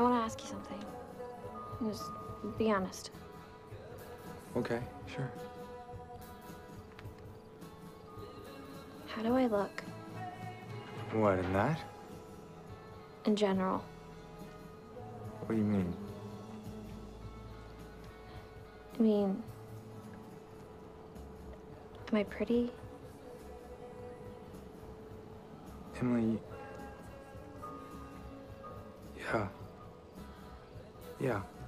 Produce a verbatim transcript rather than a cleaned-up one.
want to ask you something. Just be honest. Okay, sure. How do I look? What, in that? In general. What do you mean? I mean, am I pretty? Emily... Yeah. Yeah.